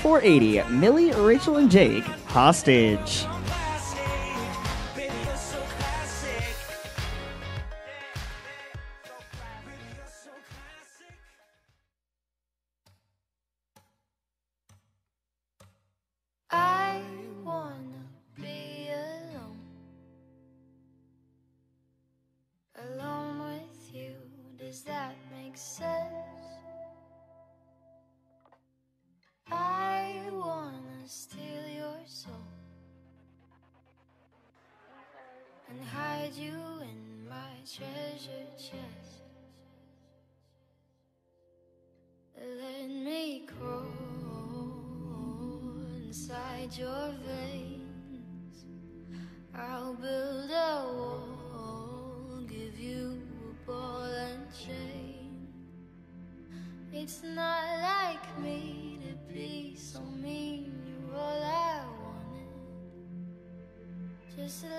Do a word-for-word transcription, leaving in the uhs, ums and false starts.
four eighty, Millie, Rachel, and Jake, Hostage. I wanna be alone, alone with you. Does that make sense? I wanna steal your soul and hide you in my treasure chest. Let me crawl inside your veins. I'll build a wall, give you a ball and chain. It's not like me to be so mean. You're all I wanted, just